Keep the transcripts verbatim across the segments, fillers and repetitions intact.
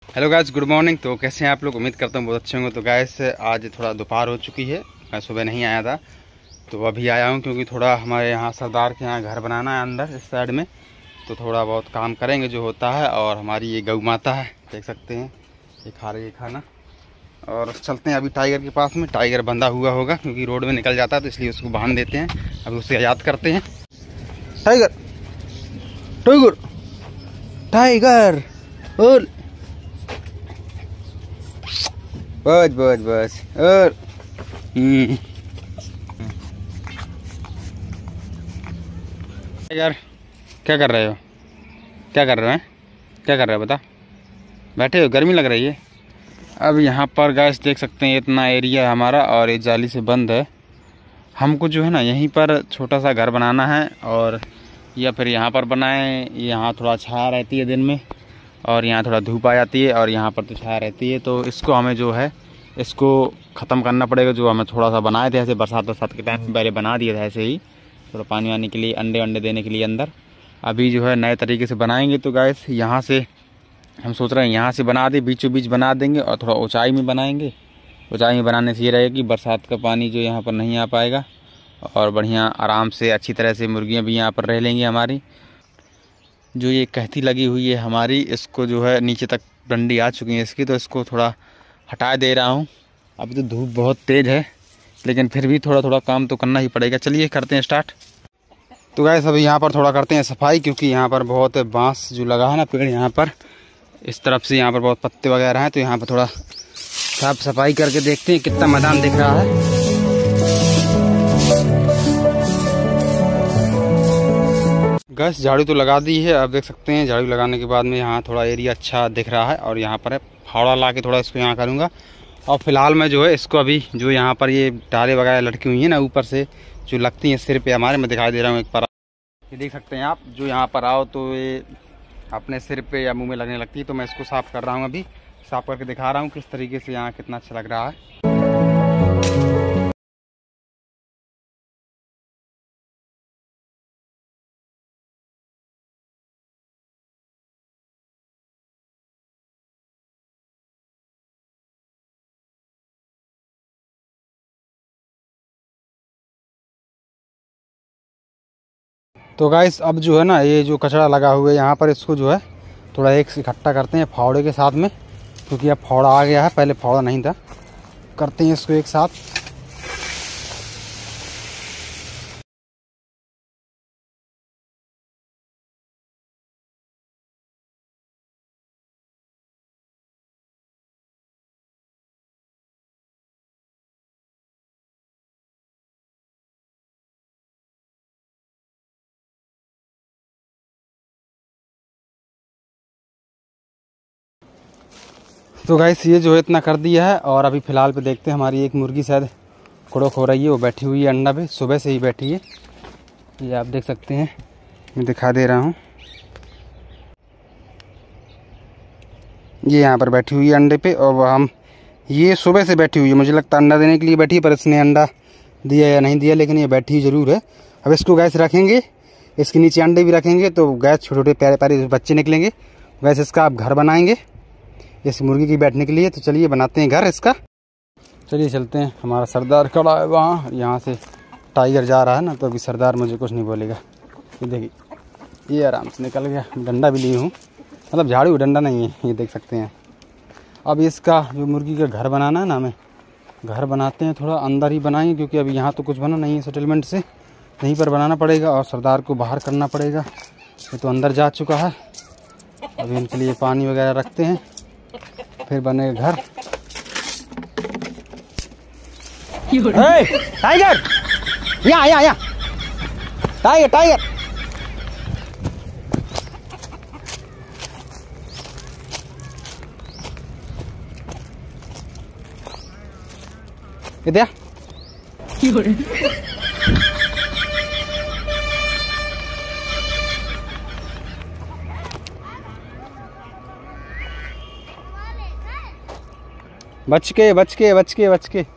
Hello guys, good morning. तो कैसे हैं आप लोग? उम्मीद करता हूँ बहुत अच्छे होंगे। तो गाइस आज थोड़ा दोपहर हो चुकी है, मैं सुबह नहीं आया था तो अभी आया हूँ क्योंकि थोड़ा हमारे यहाँ सरदार के यहाँ घर बनाना है अंदर इस साइड में, तो थोड़ा बहुत काम करेंगे जो होता है। और हमारी ये गौ माता है, देख सकते हैं, ये खा रही है खाना। और चलते हैं अभी टाइगर के पास में। टाइगर बंधा हुआ होगा क्योंकि रोड में निकल जाता है, तो इसलिए उसको बांध देते हैं। अभी उसे याद करते हैं। टाइगर टाइगर टाइगर और बस बस बस और यार क्या कर रहे हो? क्या कर रहे हो? क्या कर रहे हो बता? बैठे हो? गर्मी लग रही है। अब यहाँ पर गैस देख सकते हैं, इतना एरिया है हमारा और ये जाली से बंद है। हमको जो है ना यहीं पर छोटा सा घर बनाना है, और या फिर यहाँ पर बनाएं। यहाँ थोड़ा छाया रहती है दिन में और यहाँ थोड़ा धूप आ जाती है, और यहाँ पर तो छाया रहती है। तो इसको हमें जो है इसको ख़त्म करना पड़ेगा। जो हमें थोड़ा सा बनाए थे ऐसे बरसात बरसात के टाइम पहले बना दिया था ऐसे ही, थोड़ा पानी वानी के लिए, अंडे अंडे देने के लिए अंदर। अभी जो है नए तरीके से बनाएंगे। तो गैस यहाँ से हम सोच रहे हैं यहाँ से बना दें, बीचों बीच बना देंगे और थोड़ा ऊंचाई में बनाएंगे। ऊंचाई में बनाने से ये रहेगा कि बरसात का पानी जो यहाँ पर नहीं आ पाएगा, और बढ़िया आराम से अच्छी तरह से मुर्गियाँ भी यहाँ पर रह लेंगी हमारी। जो ये कहती लगी हुई है हमारी, इसको जो है नीचे तक डंडी आ चुकी है इसकी, तो इसको थोड़ा हटा दे रहा हूँ। अभी तो धूप बहुत तेज़ है, लेकिन फिर भी थोड़ा थोड़ा काम तो करना ही पड़ेगा। चलिए करते हैं स्टार्ट। तो गाइस अभी यहाँ पर थोड़ा करते हैं सफाई, क्योंकि यहाँ पर बहुत बांस जो लगा है ना पेड़, यहाँ पर इस तरफ से यहाँ पर बहुत पत्ते वगैरह हैं। तो यहाँ पर थोड़ा साफ सफाई करके देखते हैं कितना मैदान दिख रहा है। गैस झाड़ू तो लगा दी है, अब देख सकते हैं झाड़ू लगाने के बाद में यहाँ थोड़ा एरिया अच्छा दिख रहा है। और यहाँ पर है फावड़ा ला के थोड़ा इसको यहाँ करूँगा। और फिलहाल मैं जो है इसको अभी जो यहाँ पर ये डाले वगैरह लटकी हुई हैं ना ऊपर से जो लगती हैं सिर पे हमारे, मैं दिखाई दे रहा हूँ एक बार। ये देख सकते हैं आप, जो यहाँ पर आओ तो ये अपने सिर पे या मुंह में लगने लगती है। तो मैं इसको साफ़ कर रहा हूँ, अभी साफ़ करके दिखा रहा हूँ किस तरीके से यहाँ कितना अच्छा लग रहा है। तो गाइस अब जो है ना ये जो कचरा लगा हुआ है यहाँ पर, इसको जो है थोड़ा एक से इकट्ठा करते हैं फावड़े के साथ में, क्योंकि अब फावड़ा आ गया है, पहले फावड़ा नहीं था। करते हैं इसको एक साथ। तो गाइस ये जो है इतना कर दिया है, और अभी फ़िलहाल पे देखते हैं। हमारी एक मुर्गी शायद कुड़क हो रही है, वो बैठी हुई है अंडा पे, सुबह से ही बैठी है। ये आप देख सकते हैं, मैं दिखा दे रहा हूँ। ये यहाँ पर बैठी हुई है अंडे पे, और हम ये सुबह से बैठी हुई है। मुझे लगता है अंडा देने के लिए बैठी है, पर इसने अंडा दिया या नहीं दिया, लेकिन ये बैठी ज़रूर है। अब इसको गैस रखेंगे, इसके नीचे अंडे भी रखेंगे, तो गैस छोटे छोटे प्यारे प्यारे बच्चे निकलेंगे। गैस इसका आप घर बनाएंगे इस मुर्गी की बैठने के लिए। तो चलिए बनाते हैं घर इसका। चलिए चलते हैं। हमारा सरदार खड़ा है वहाँ, यहाँ से टाइगर जा रहा है ना, तो अभी सरदार मुझे कुछ नहीं बोलेगा। ये देखिए, ये आराम से निकल गया। डंडा भी ली हूँ, मतलब झाड़ू डंडा नहीं है, ये देख सकते हैं। अब इसका जो मुर्गी का घर बनाना है ना, हमें घर बनाते हैं, थोड़ा अंदर ही बनाएंगे, क्योंकि अभी यहाँ तो कुछ बना नहीं है सेटलमेंट से, यहीं पर बनाना पड़ेगा। और सरदार को बाहर करना पड़ेगा, ये तो अंदर जा चुका है। अभी इनके लिए पानी वगैरह रखते हैं, फिर बनेगा घर। टाइगर यहाँ यहाँ यहाँ, टाइगर टाइगर इधर बच के बच के बच के बच के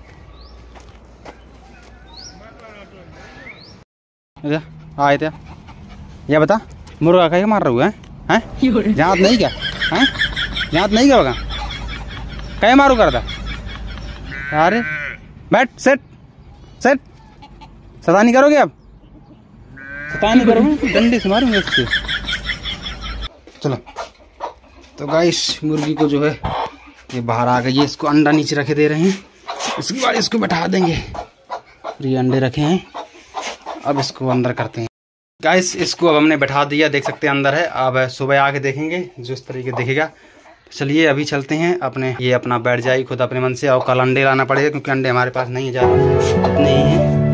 आए थे। ये बता, मुर्गा कहीं मार रहा है हैं? जात नहीं क्या हैं? यहाँ नहीं गया होगा, कहीं मारू कर था। अरे बैठ, सेट सेट, सता नहीं करोगे अब, सता नहीं करोगे, डंडे से मारूंगा इससे। चलो तो गाइस मुर्गी को जो है ये बाहर आ गई है, इसको अंडा नीचे रखे दे रहे हैं, इसके बाद इसको बैठा देंगे। ये अंडे रखे हैं, अब इसको अंदर करते हैं गाइस। इसको अब हमने बैठा दिया, देख सकते हैं अंदर है। अब सुबह आके देखेंगे जो इस तरीके देखेगा। चलिए अभी चलते हैं अपने, ये अपना बैठ जाएगी खुद अपने मन से। और कल अंडे लाना पड़ेगा क्योंकि अंडे हमारे पास नहीं है ज़्यादा, इतने ही हैं।